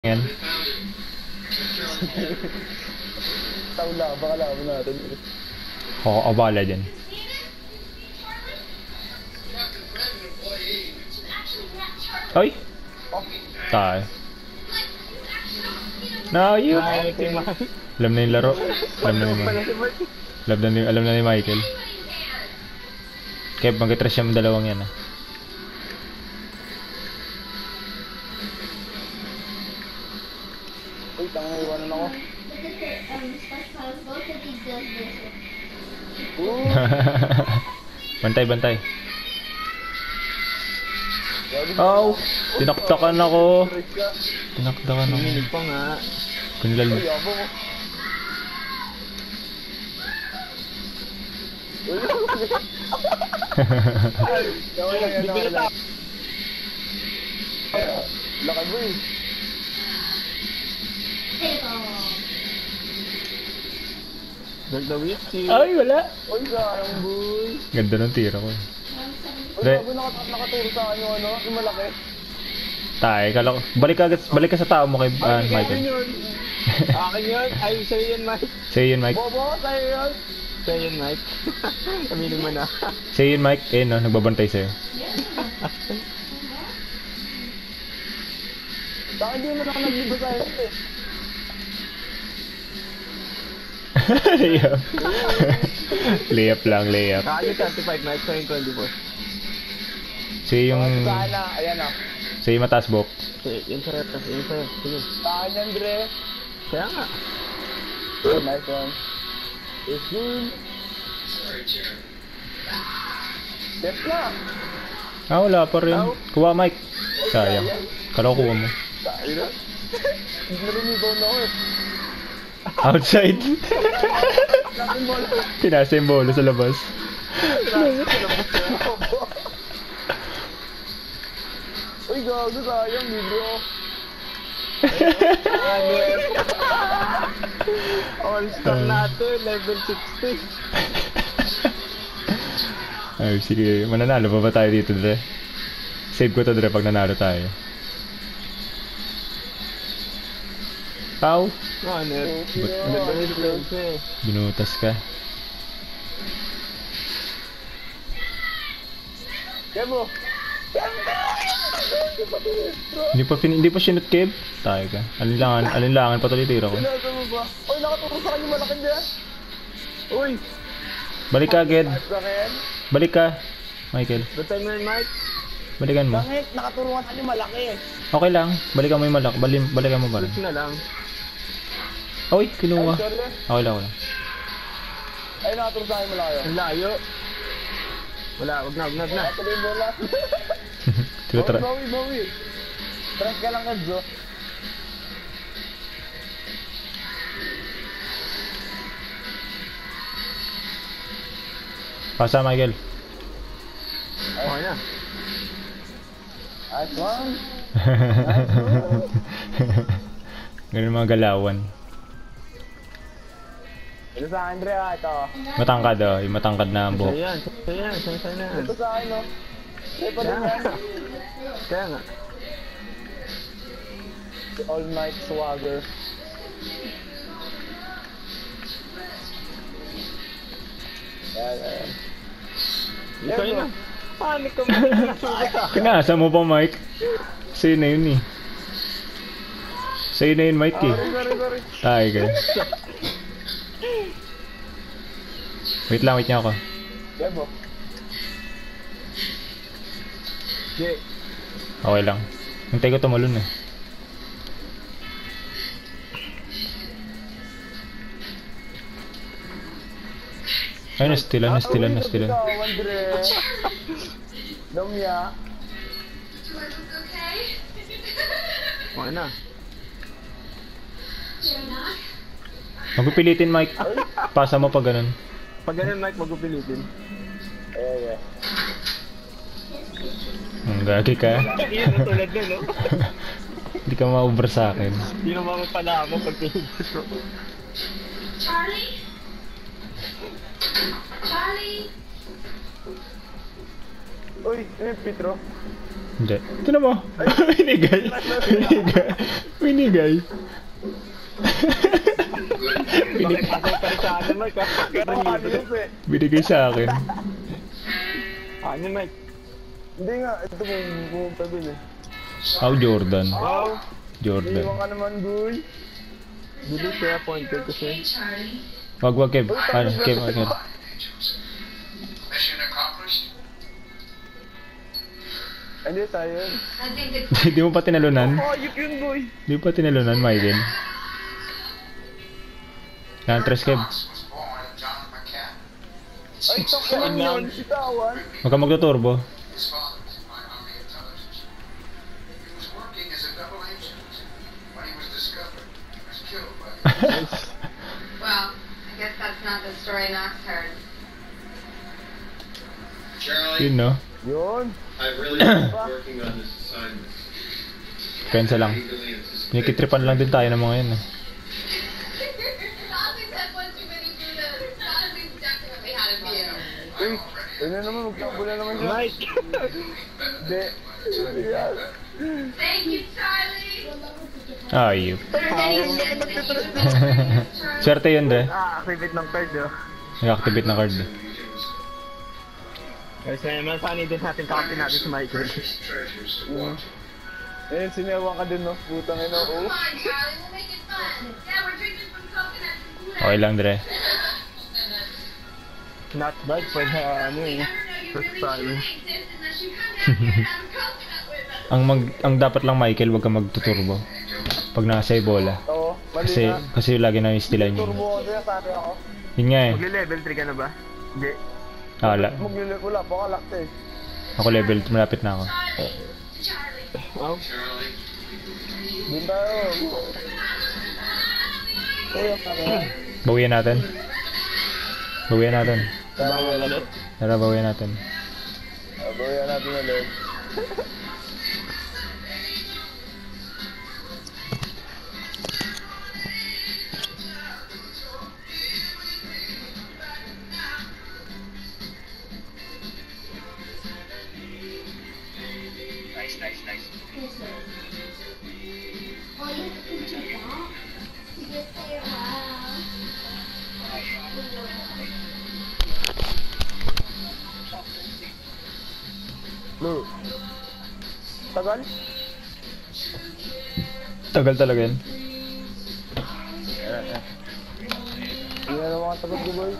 Yan. Tawla, baka laban natin. Oo, abala dyan. Ay! Tayo. No, you! Alam na yung laro. Alam na ni Michael. Kaya mag-trash yung dalawang yan. Uy, tanga iwanan ako. Bantay. Oh! Tinaktakan ako. Naminig pa nga. Kunlal. Uy, abo ko. Lakad mo eh. Ay, wala. Uy, sayang boy. Ganda ng tira ko. Uy, Re- bago nakaturo sa akin yung ano, yung malaki. Tayo, kala ko. Balik ka sa tao mo kay Michael. yun. Akin yun. Ay, sa'yo yun, Mike. Say yun, Mike. Bobo, sa'yo yun. Sa'yo yun, Mike. Aminin mo na. Say yun, Mike. Eh, no, nagbabantay sa'yo. Baka hindi mo na naglibo sa'yo eh. Layup. Layup lang, layup. Kaya 35, Mike. Sa'yo yung 24. Say yung... Sana, ayan ah. Say yung mataas, Bok. Yun sa'yo. Sige. Saan yan, Dre? Kaya nga. Nice one. It's good. Yes na. Wala pa rin. Kuha, Mike. Sayang. Kala ko kuha mo. Tayo na. Narumibaw na ako eh. Outside. Laking bola. Pinasa yung bola sa labas. Uy, gago sayang, libro. All-star natin, level 60. Ay, sige. Mananalo pa ba tayo dito, Dre? Save ko to, Dre, pag nanalo tayo. Pau! Binutas ka. Kemo! Hindi pa sinut, Kev. Tayo ka. Alinlangan pa tuloy tira ko. Pinasa mo ba? Uy, nakaturo sa kanya malaking dyan. Uy! Balik ka, Ged. Bakit? Balik ka, Michael. Batay mo yun, Mike. Balikan mo. Bakit? Nakaturo sa kanya malaki. Okay lang. Balikan mo yung malak. Balikan mo ba rin? Switch na lang. Oy, kinuha. Ay, sorry. Okay lang. Ay, nakaturo sa kanya malayo. Ang layo. Wala, wag na. Ito yung bola. Bawi. Press ka lang, Kadzo. Pasa, Michael. Okay na. Nice one. Ganun mga galawan. Ito sa akin, Dre, ito. Matangkad, yung matangkad na buhok. Ayan. Ito sa akin, no? Ito pa din yan. Kaya nga. The All Night Swagger. Ayan. Ito yun. Panik ka mo. Kinasa mo pa, Mike? Sa'yo na yun eh. Sa'yo na yun, Mike eh. Sorry. Tayo ka. Wait niya ako. Debo. Okay lang. Hintay ko tumalon eh. Ay, nastilan. Domya. Okay na. Magpipilitin, Mike. Pasa mo pag ganun. Pag ganun, Mike, magpipilitin. Eh. Gagi ka. Yan, tulad nun, no? Hindi ka ma-over sa akin. Hindi naman pala mo pag pilitin ko. Charlie? Uy, Petro. Hindi. Ito na mo. Binigay. Binigay. Binigay. Binig Pasok pa rin sa akin, Mike. binigay sa akin. Ano, Mike? Hindi nga, ito kung pabili. Oh, Jordan. Wow! Jordan. Iwan ka naman, boy. Bili siya, pointer kasi. Charlie. Wag, Kev. Ano, Kev, Kev. Mission accomplished. Hindi tayo yun. I think the Hindi mo pa tinalunan? Oh, yun, boy. Hindi mo pa tinalunan, Michael. Yan, tres, Kev. Fox was born John McCann. Ay, takaan yun. Sitawan. Huwag ka magtuturbo. His father was in my army intelligence. He was working as a double agent. When he was discovered, he was killed by the well, I guess that's not the story Knox heard. Charlie, Yun, no? Yun. I've really been working on this assignment. Pensa lang. Eagerly anticipated. Pinikitripan lang din tayo ng mga yun. Eh. Honestly said once too many students. Honestly definitely had a view. Uy, yun na naman. Magkabula naman siya. Mike. Hindi. Yes. Thank you, Charlie. Ayop. Charlie. Swerte yun, Dre. Activate ng card, yun. Nag-activate na card. Kasi naman, funny din natin kakampi natin si Michael. treasures to watch. Eh, sinewang ka din, no? Putang ina, Come oh. on, Charlie. We'll make it fun. Yeah, we're drinking from coconut. Okay lang, Dre. Not bad for the, ano eh. First time. Ang dapat lang, Michael, wag ka magtuturbo. Pag nasa bola. Oo, mali Kasi na. kasi lagi na istilan yun. Turbo ko siya, sabi ako. Yun nga eh. Magle-level 3 ka na ba? Hindi. Wala. Magle-level, wala, baka lakta eh. Ako level, malapit na ako. Charlie. Oh, Charlie, dun tayo. Kaya pa kaya. Bawian natin. Bawian natin. Bawal ulit. Tara, bawian natin. Bawian natin ulit. Blue. Tagal? Tagal talaga yun. Hindi na naman tagal ko, boy.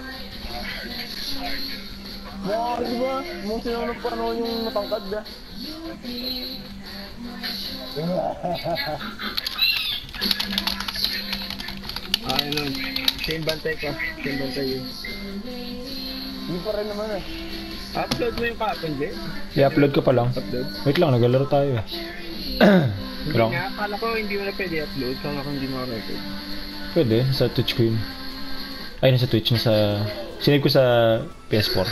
Wow, di ba? Mung sinunod pa naman yung matangkad, ba? Ay, no. Same bantay ka. Same bantay yun. Hindi pa rin naman eh. Upload mo yung kapon, Jay? I-upload ko pa lang. Upload? Wait lang, naglalaro tayo eh. Hindi Lang. nga, akala ko hindi mo na pwede upload. Kala ko hindi mo record. Pwede, sa Twitch ko yun. Ay, nasa Twitch, nasa... Sinave ko sa PS4.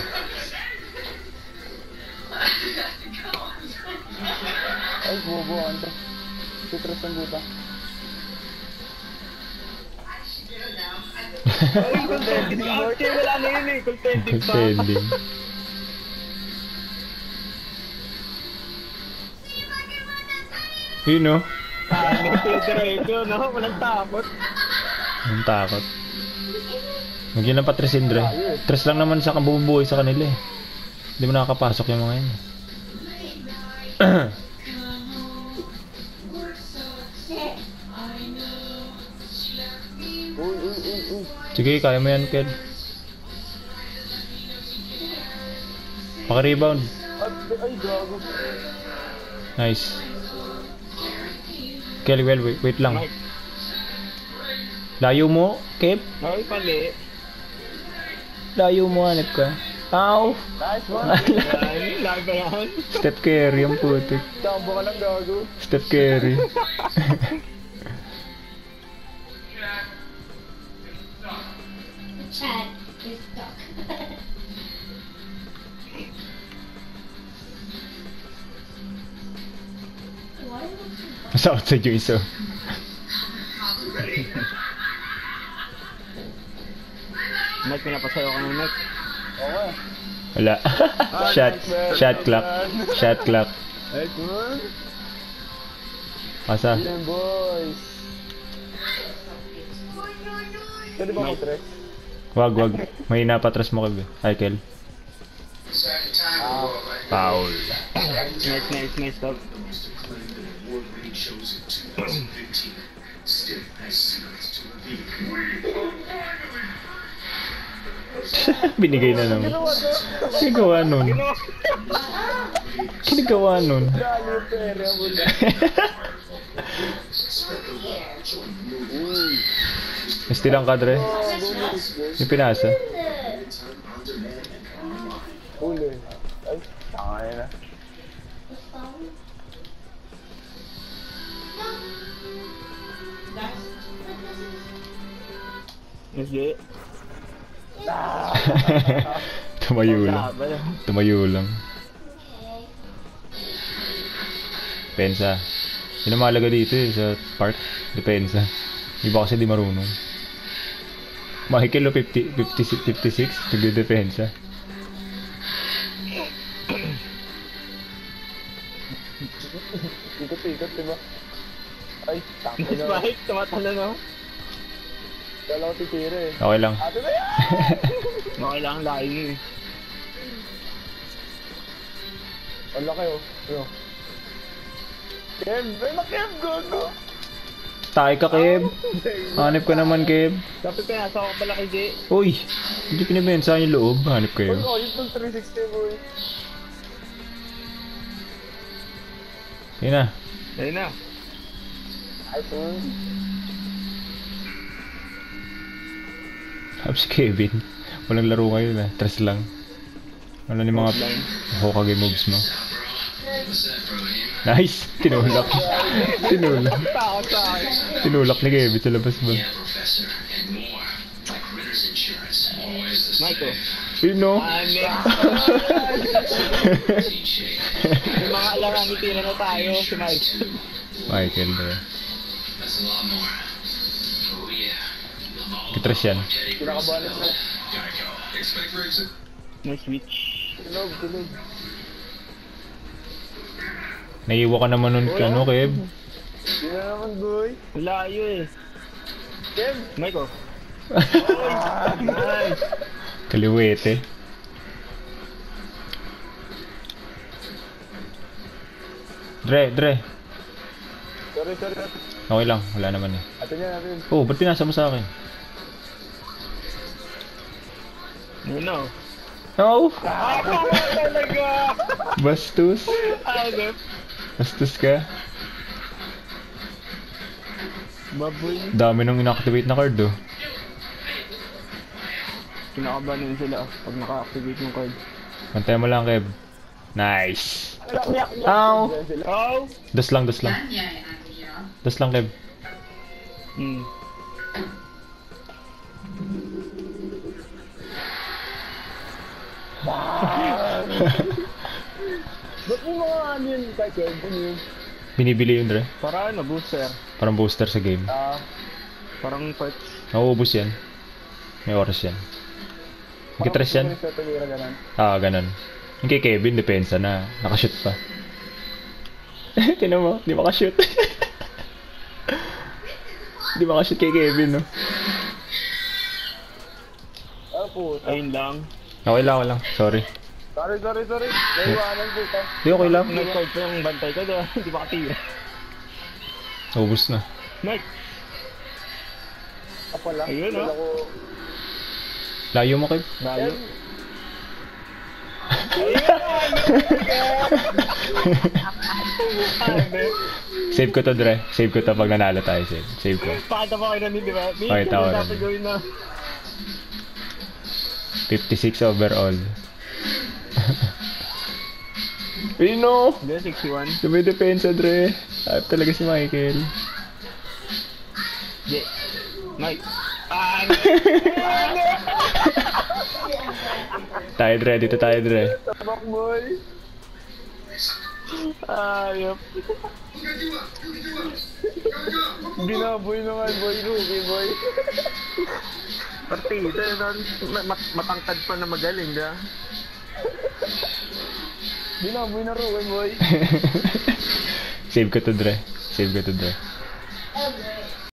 Ay, bobo, Andre. Sutras ng buta. Ay, contending mo. Wala na yun eh, contending pa. Sending. Yun no? Nagtitirecho, no? Walang takot. Ang takot. Nagyan lang pa tres Indre. Tres lang naman sa kabubuhay sa kanila eh. Hindi mo nakakapasok yung mga yun. Uy, uy, uy, uy. Sige, kaya mo yan, Kel. Maka-rebound. Ay, gago. Nice. Kel, well, wait lang. Layo mo, Kev. Ay, pali. Layo mo, hanip ka. Ow! Nice one. Ay, lagi ba yan? Step carry ang putik. Tambo ka lang, gago. Step carry. Chad is stuck. Nasa outside yung isa. Mike, pinapasayo ka ng Mike. Okay. Wala. Shot clock. Shot clock. Nice one. Asa? Yan, boys. Pwede ba mag-tres? Wag. Mahina pa atras mo, Kev. Ay, Kel. Second time for all right. Foul. Nice, stop. Award-winning shows in 2015 still has secrets to reveal. Binigay na naman. Kinagawa nun. Kinagawa nun. Dali yung pera mo na. Nastilang ka, Dre. Yung pinasa. Uli. Ay, tanga na. Hindi. Tumayo lang. Tumayo lang. Pensa. Yun ang mahalaga dito eh, sa park. Depensa. Iba kasi di marunong. Michael o 56, nagde-depensa. Ikot, diba? Ay, tanga na. Spike, tumatala na. Dalaw titira eh. Okay lang. Ate na yan! Okay lang, layo eh. Wala kayo. Ano? Kev! Ay, ma-Kev! Go! Tayo ka, Kev. Hanip ka naman, Kev. Dapat pinasa ko pala kay Jay. Uy! Hindi pinabensa yung loob. Hanip kayo. Oh, yun pang 360 boy. Yun na. Ayun na. Nice one. Sabi si Kevin. Walang laro ngayon ah. Tres lang. Ano yung mga Hokage moves mo? What's that, bro? Nice! Tinulak. Tinulak. Takot sa akin. Tinulak ni Kevin sa labas ba? Yeah, Professor, and more. Like Ritter's Insurance. Always the Michael. Yun no? TJ. Yung mga alangan tira na tayo. Si Michael. Michael ba? That's a lot more. Oh, yeah. Kitras yan. Pinakabalas na. Gotta go. Expect for exit. May switch. Tulog. Naiiwa ka naman nun ka, no, Kev? Hindi na naman, boy. Layo eh. Kev! Michael. Nice. Kaliwete. Dre. Sorry. Okay lang, wala naman eh. Atin yan. Oh, ba't pinasa mo sa akin? No. No! Talaga! Bastos. Agap. Bastos ka. Baboy. Dami nung inactivate na card oh. Kinakabanin sila pag naka-activate yung card. Pantay mo lang, Kev. Nice. Ow! Ow! Das lang. Das lang, Kev. Ba't mo mga ano yun kay Kev? Ano yun? Binibili yun, Dre. Para ano, booster. Parang booster sa game. Parang parts. Nauubos yan. May oras yan. Yung kay Tres yan? Ganun. Yung kay Kevin, depensa na. Nakashoot pa. Tinan mo, di makashoot. Di makashoot kay Kevin, no? Ayun lang. Okay lang. Sorry. Sorry. Naiwanan po ka. Di, okay lang. Nag-call pa yung bantay ko, diba? Hindi ba katira? Ubus na. Mike! Pala. Ayun, oh. Layo mo, Kev. Layo. Save ko to, Dre. Save ko to pag nanalo tayo. Save ko. Pakita mo kayo namin, di ba? Pakita ko dapat namin. gawin na. 56 overall. no! Hindi, 61. May depensa, Dre. Ayop talaga si Michael. Yeah. Mike. Tayo, Dre. Dito tayo, Dre. Tabak, boy. Ayop. Binaboy naman, boy. Ruby, boy. Partida, matangkad pa na magaling, da? Di na, boy na ro, boy. Save ko to, Dre. Save ko to, Dre.